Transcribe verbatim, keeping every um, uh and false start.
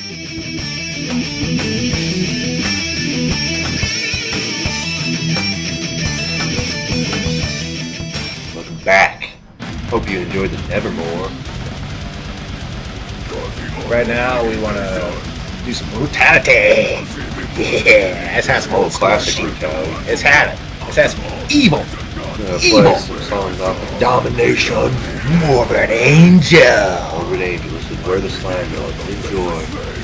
Welcome back. Hope you enjoyed the Nevermore. Right now, we want to do some brutality. Yeah, let's have some old Classic school shit. brutality. Let's have it. Let's have some evil. Uh, Evil. play some songs off of Domination. Morbid Angel. Morbid Angel. This is where the slang goes. Enjoy.